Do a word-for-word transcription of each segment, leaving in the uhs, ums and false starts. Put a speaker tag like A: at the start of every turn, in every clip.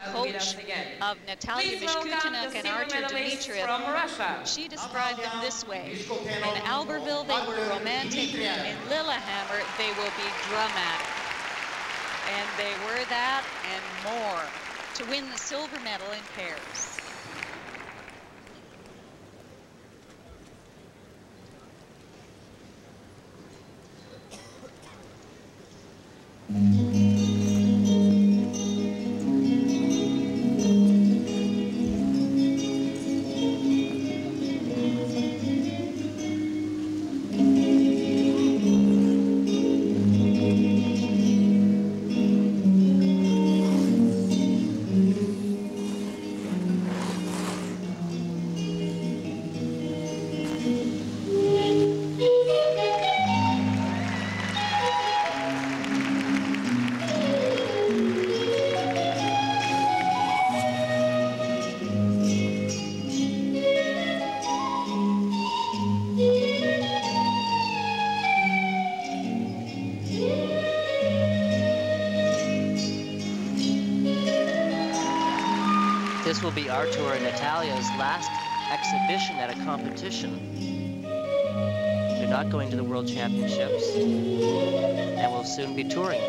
A: coach of Natalia, Mishkutenok, and Artur, Dmitriev. She described them this way: in Albertville, they were romantic. In Lillehammer, they will be dramatic. And they were that and more to win the silver medal in pairs.
B: This will be Artur and Natalia's last exhibition at a competition. They're not going to the World Championships and will soon be touring.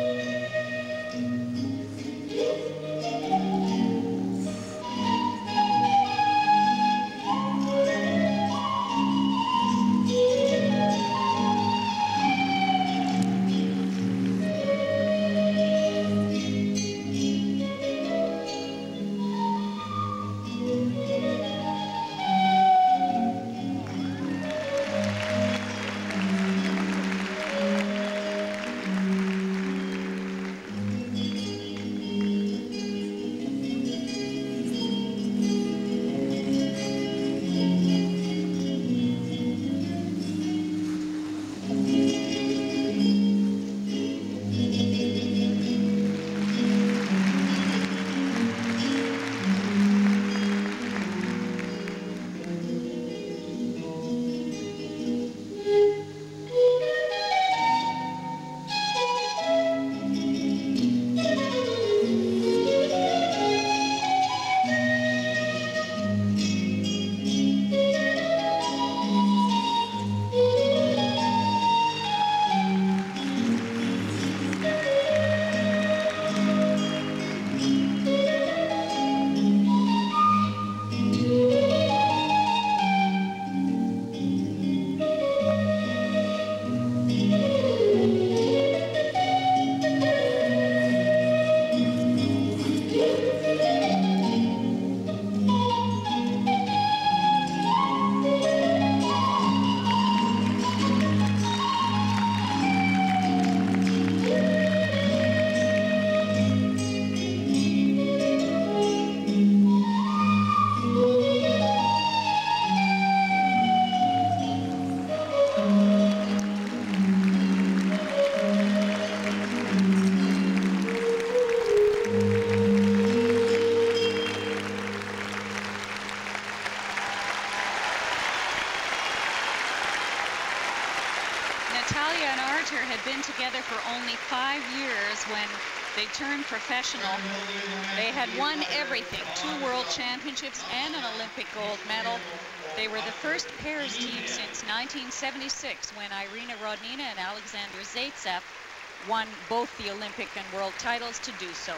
A: Natalia and Artur had been together for only five years when they turned professional. They had won everything, two world championships and an Olympic gold medal. They were the first pairs team since nineteen seventy-six when Irina Rodnina and Alexander Zaitsev won both the Olympic and world titles to do so.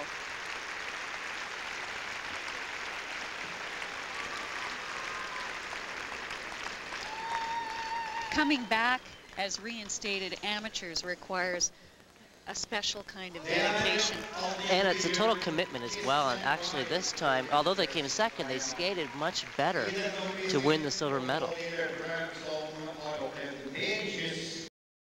A: Coming back as reinstated amateurs requires a special kind of dedication.
B: And it's a total commitment as well. And actually this time, although they came second, they skated much better to win the silver medal.